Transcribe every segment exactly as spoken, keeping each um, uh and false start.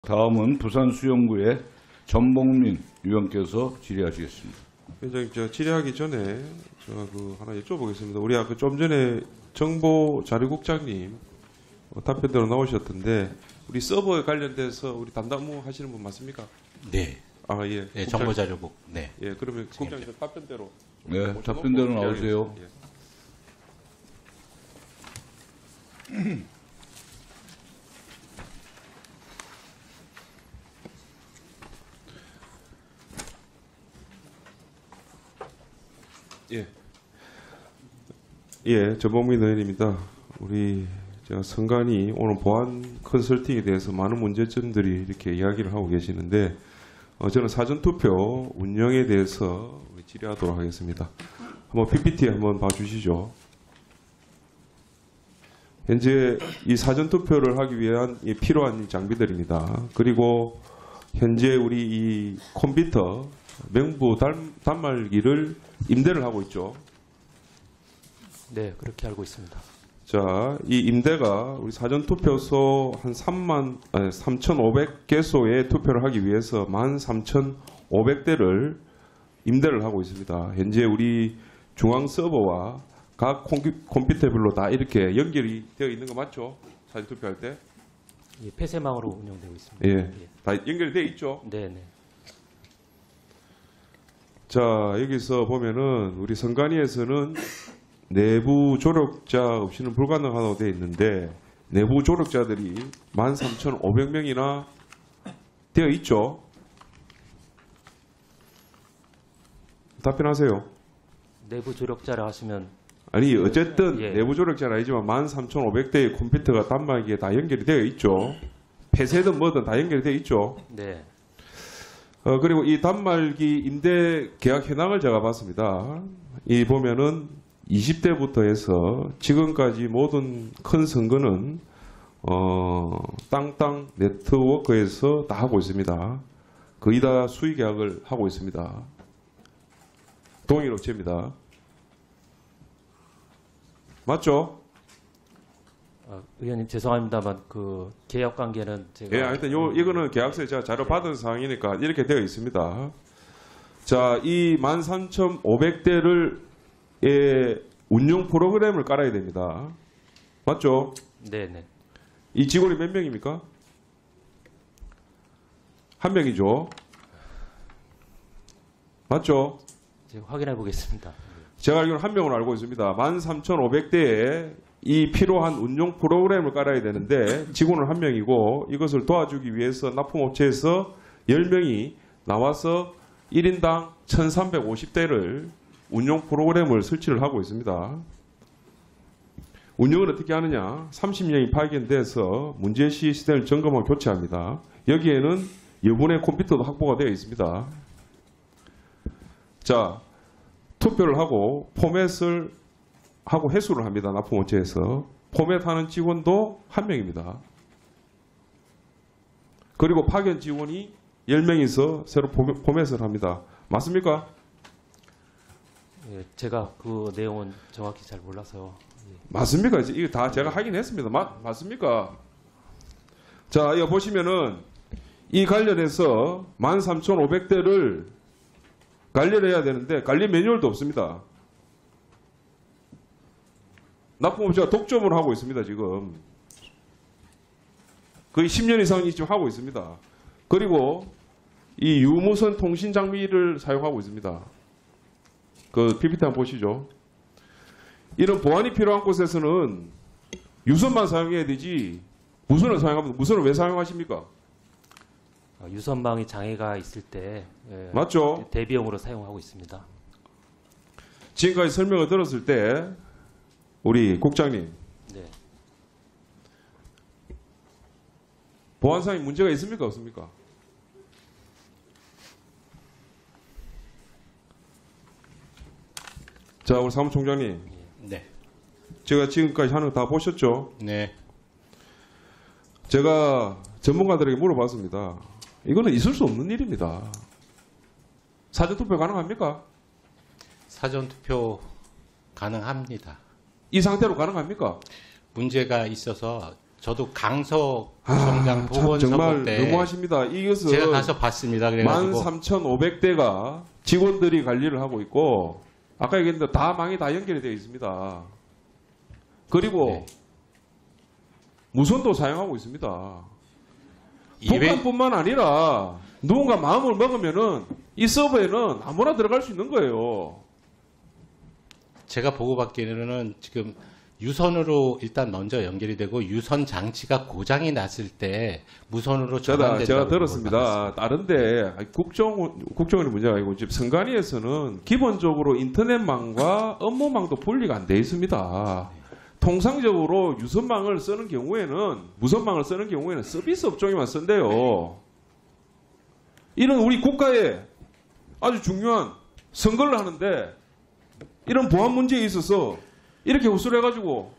다음은 부산수영구의 전봉민 의원께서 질의하시겠습니다. 위원장님, 저 질의하기 전에 제가 그 하나 여쭤보겠습니다. 우리 아까 좀 전에 정보자료국장님 어, 답변대로 나오셨던데 우리 서버에 관련돼서 우리 담당무 하시는 분 맞습니까? 네. 아 예. 네, 국장- 정보자료국. 네. 예, 그러면 국장님 저 답변대로. 네, 모셔놓고 답변대로 나오세요. 질의하겠습니다. 예. 예. 예, 전봉민 의원입니다. 우리 제가 선관위 오늘 보안 컨설팅에 대해서 많은 문제점들이 이렇게 이야기를 하고 계시는데 어, 저는 사전투표 운영에 대해서 우리 질의하도록 하겠습니다. 한번 피피티 한번 봐주시죠. 현재 이 사전투표를 하기 위한 이 필요한 장비들입니다. 그리고 현재 우리 이 컴퓨터 명부 단, 단말기를 임대를 하고 있죠. 네, 그렇게 알고 있습니다. 자, 이 임대가 우리 사전투표소 한 삼만, 아니, 삼천오백 개소의 투표를 하기 위해서 만 삼천오백 대를 임대를 하고 있습니다. 현재 우리 중앙 서버와 각 컴퓨, 컴퓨터별로 다 이렇게 연결이 되어 있는 거 맞죠? 사전투표할 때? 예, 폐쇄망으로 운영되고 있습니다. 예. 다 연결이 되어 있죠? 네, 네. 자, 여기서 보면은 우리 선관위에서는 내부 조력자 없이는 불가능하다고 되어 있는데 내부 조력자들이 만 삼천오백 명이나 되어 있죠. 답변하세요. 내부 조력자라 하시면 아니 어쨌든 예. 내부 조력자는 아니지만 만 삼천오백 대의 컴퓨터가 단말기에 다 연결이 되어 있죠. 폐쇄든 뭐든 다 연결이 되어 있죠. 네, 어, 그리고 이 단말기 임대 계약 현황을 제가 봤습니다. 이 보면은 이십 대부터 해서 지금까지 모든 큰 선거는 어, 땅땅 네트워크에서 다 하고 있습니다. 거의 다 수의 계약을 하고 있습니다. 동일 업체입니다. 맞죠? 아, 의원님 죄송합니다만 그 계약 관계는 제가 예, 하여튼 요, 이거는 계약서에 제가 자료 받은 사항이니까 이렇게 되어 있습니다. 자, 이 만 삼천오백 대를, 의 운영 프로그램을 깔아야 됩니다. 맞죠? 네, 네. 이 직원이 몇 명입니까? 한 명이죠. 맞죠? 제가 확인해 보겠습니다. 제가 알기로는 한 명으로 알고 있습니다. 만 삼천오백 대에 이 필요한 운용 프로그램을 깔아야 되는데 직원은 한 명이고 이것을 도와주기 위해서 납품업체에서 열 명이 나와서 일 인당 천삼백오십 대를 운용 프로그램을 설치를 하고 있습니다. 운영을 어떻게 하느냐? 삼십 명이 파견돼서 문제시 시스템을 점검하고 교체합니다. 여기에는 여분의 컴퓨터도 확보가 되어 있습니다. 자, 투표를 하고 포맷을 하고 회수를 합니다. 납품업체에서. 포맷하는 직원도 한 명입니다. 그리고 파견 직원이 열 명이서 새로 포맷- 포맷을 합니다. 맞습니까? 예, 제가 그 내용은 정확히 잘 몰라서 예. 맞습니까? 이제 이거 다 제가 하긴 했습니다. 맞, 맞습니까? 자, 이거 보시면은 이 관련해서 만 삼천오백 대를 관리해야 되는데 관리 매뉴얼도 없습니다. 납품업체가 독점을 하고 있습니다. 지금 거의 십 년 이상이 지금 하고 있습니다. 그리고 이 유무선 통신 장비를 사용하고 있습니다. 그 피피티 한번 보시죠. 이런 보안이 필요한 곳에서는 유선만 사용해야 되지 무선을 사용하면 무선을 왜 사용하십니까? 어, 유선망이 장애가 있을 때 예, 맞죠? 대비용으로 사용하고 있습니다. 지금까지 설명을 들었을 때 우리 국장님 네, 보안상에 문제가 있습니까? 없습니까? 자, 우리 사무총장님 네. 제가 지금까지 하는 거 다 보셨죠? 네. 제가 전문가들에게 물어봤습니다. 이거는 있을 수 없는 일입니다. 사전투표 가능합니까? 사전투표 가능합니다. 이 상태로 가능합니까? 문제가 있어서 저도 강서 아, 구청장 참 보궐선거 정말 때 너무하십니다. 이것은 제가 가서 봤습니다. 만 그래가지고 삼천오백 대가 직원들이 관리를 하고 있고 아까 얘기했는데 다 망이 다 연결이 되어 있습니다. 그리고 네. 무선도 사용하고 있습니다. 이백 북한뿐만 아니라 누군가 마음을 먹으면은 이 서버에는 아무나 들어갈 수 있는 거예요. 제가 보고받기로는 지금 유선으로 일단 먼저 연결이 되고 유선 장치가 고장이 났을 때 무선으로 제가, 전환된다고 제가 보고를 들었습니다. 다른데 국정, 국정원이 문제가 아니고 지금 선관위에서는 기본적으로 인터넷망과 업무망도 분리가 안 돼 있습니다. 통상적으로 유선망을 쓰는 경우에는 무선망을 쓰는 경우에는 서비스 업종에만 쓴대요. 이런 우리 국가에 아주 중요한 선거를 하는데 이런 보안 문제에 있어서 이렇게 호소를 해가지고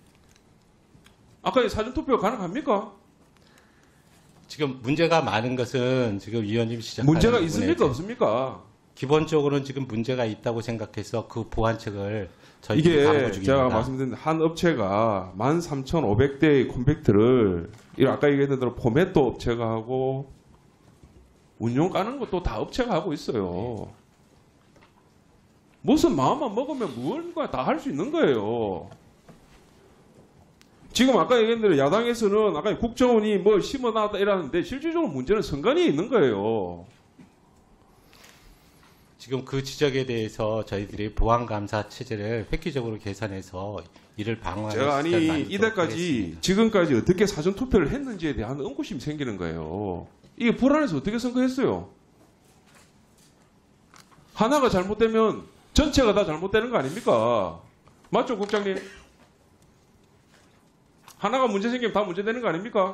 아까 사전투표 가능합니까? 지금 문제가 많은 것은 지금 위원님 시작하는 문제가 부분에 있습니까 이제 없습니까? 기본적으로는 지금 문제가 있다고 생각해서 그 보완책을 저희들이 이게 강구 중입니다. 제가 말씀드린 한 업체가 만 삼천오백 대의 컴팩트를 이 아까 얘기했던 대로 포맷도 업체가 하고 운용 까는 것도 다 업체가 하고 있어요. 무슨 마음만 먹으면 무언가 다 할 수 있는 거예요. 지금 아까 얘기한 대로 야당에서는 아까 국정원이 뭘 심어놨다 이러는데 실질적으로 문제는 선관위에 있는 거예요. 지금 그 지적에 대해서 저희들이 보안감사 체제를 획기적으로 개선해서 이를 방어하는 제가 아니 시간을 만들도록 이때까지 하겠습니다. 지금까지 어떻게 사전 투표를 했는지에 대한 의구심이 생기는 거예요. 이게 불안해서 어떻게 선거했어요? 하나가 잘못되면 전체가 다 잘못되는 거 아닙니까? 맞죠, 국장님? 하나가 문제 생기면 다 문제되는 거 아닙니까?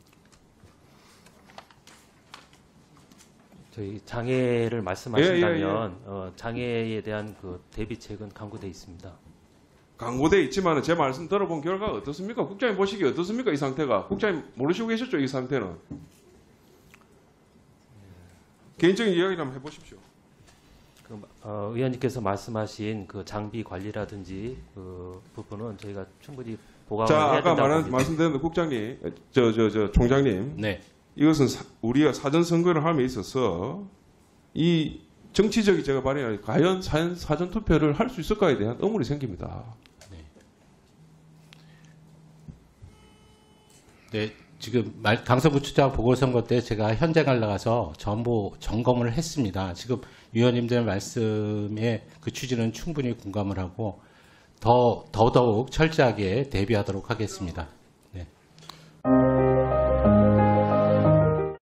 저희 장애를 말씀하신다면 예, 예, 예. 어, 장애에 대한 그 대비책은 강구돼 있습니다. 강고돼 있지만 제 말씀 들어본 결과가 어떻습니까? 국장님 보시기에 어떻습니까? 이 상태가. 국장님 모르시고 계셨죠? 이 상태는. 개인적인 이야기를 한번 해보십시오. 그, 어, 의원님께서 말씀하신 그 장비 관리라든지 그 부분은 저희가 충분히 보강을 자, 해야 아까 된다고 말한, 봅니다. 말씀드린 국장님, 저, 저, 저, 총장님. 네. 이것은 사- 우리가 사전 선거를 함에 있어서 이 정치적인 제가 말하는 과연 사- 사전 투표를 할 수 있을까에 대한 의문이 생깁니다. 네, 지금 말- 강서구청장 보궐선거 때 제가 현장을 나가서 전부 점검을 했습니다. 지금 위원님들 말씀에 그 취지는 충분히 공감을 하고 더 더더욱 철저하게 대비하도록 하겠습니다.